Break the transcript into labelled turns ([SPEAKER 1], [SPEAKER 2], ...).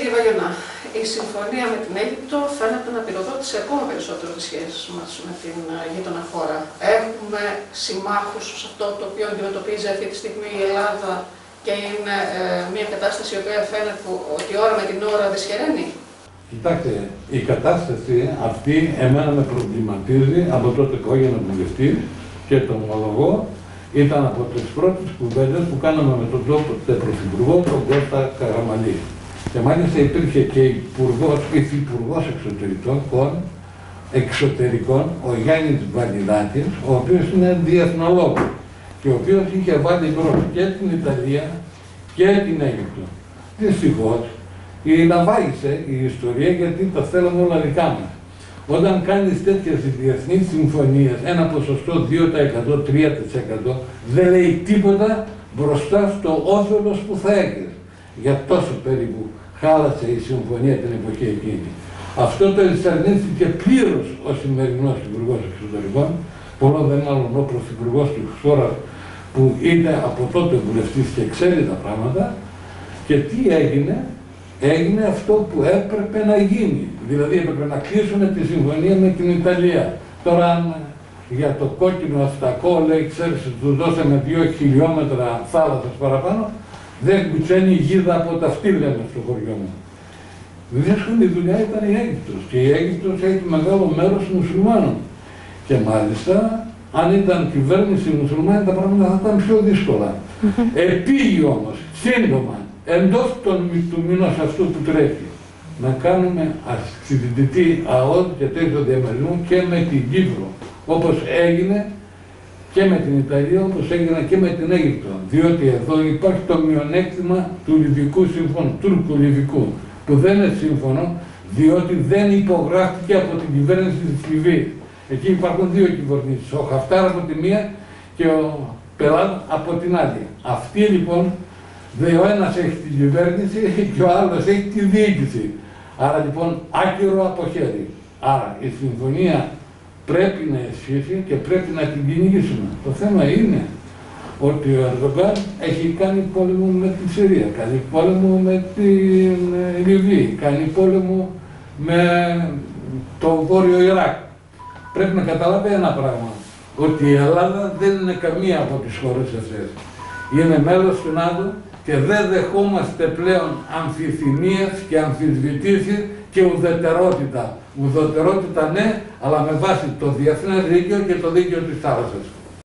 [SPEAKER 1] Κύριε Βαγιονά, η συμφωνία με την Αίγυπτο φαίνεται να πυροδότησε ακόμα περισσότερο τις σχέσεις μας με την γείτονα χώρα. Έχουμε συμμάχους σε αυτό το οποίο αντιμετωπίζει αυτή τη στιγμή η Ελλάδα και είναι μια κατάσταση η οποία φαίνεται ότι ώρα με την ώρα δυσχεραίνει.
[SPEAKER 2] Κοιτάξτε, η κατάσταση αυτή εμένα με προβληματίζει από τότε που έγινα βουλευτής και το ομολογώ, ήταν από τις πρώτες κουβέντες που κάναμε με τον τότε πρωθυπουργό, τον Κώστα Καραμανλή. Και μάλιστα υπήρχε και υφυπουργός εξωτερικών, ο Γιάννης Βαλιδάκης, ο οποίος είναι διεθνολόγος και ο οποίος είχε βάλει μπρος και την Ιταλία και την Αίγυπτο. Δυστυχώς, ναυάγησε η ιστορία γιατί τα θέλαμε όλα δικά μας. Όταν κάνεις τέτοιες διεθνείς συμφωνίες, ένα ποσοστό 2%, 3% δεν λέει τίποτα μπροστά στο όφελος που θα έχεις. Για τόσο περίπου χάλασε η συμφωνία την εποχή εκείνη. Αυτό το ενστερνίστηκε πλήρως ο σημερινός Υπουργός Εξωτερικών, πολλό δεν μάλλον ο Πρωθυπουργός της χώρας που είναι από τότε βουλευτής και ξέρει τα πράγματα. Και τι έγινε? Έγινε αυτό που έπρεπε να γίνει. Δηλαδή έπρεπε να κλείσουμε τη συμφωνία με την Ιταλία. Τώρα για το κόκκινο αστακό λέει, ξέρεις, του δώσαμε 2 χιλιόμετρα θάλασσας παραπάνω, δεν κουτσένει γίδα από τα αυτή, λέμε στο χωριό μου. Δύσκολη δουλειά ήταν η Αίγυπτος και η Αίγυπτος έχει μεγάλο μέρος μουσουλμάνων. Και μάλιστα, αν ήταν κυβέρνηση μουσουλμάνη, τα πράγματα θα ήταν πιο δύσκολα. Επήγει όμως, σύντομα, εντός του μήνος αυτού που τρέχει, να κάνουμε αξιδητητή ΑΟΔ και τέτοιο διαμερισμού και με την Κύπρο, όπως έγινε και με την Ιταλία, όπως έγινε και με την Αίγυπτο. Διότι εδώ υπάρχει το μειονέκτημα του Λιβικού Συμφώνου, τουρκο-λιβικού, που δεν είναι σύμφωνο, διότι δεν υπογράφηκε από την κυβέρνηση της Λιβύης. Εκεί υπάρχουν 2 κυβερνήσεις, ο Χαφτάρ από τη μία και ο Πελάτ από την άλλη. Αυτή λοιπόν, ο ένας έχει την κυβέρνηση και ο άλλος έχει τη διοίκηση. Άρα λοιπόν άκυρο από χέρι. Άρα η συμφωνία πρέπει να ισχύσει και πρέπει να την κυνηγήσουμε. Το θέμα είναι ότι ο Ερντογάν έχει κάνει πόλεμο με τη Συρία, κάνει πόλεμο με την Λιβύη, κάνει πόλεμο με το Βόρειο Ιράκ. Πρέπει να καταλάβει ένα πράγμα, ότι η Ελλάδα δεν είναι καμία από τις χώρες αυτές. Είναι μέλος του ΝΑΤΟ και δεν δεχόμαστε πλέον αμφιθυμίες και αμφισβητήσεις και ουδετερότητα. Ουδετερότητα ναι, αλλά με βάση το διεθνές δίκαιο και το δίκαιο της θάλασσας.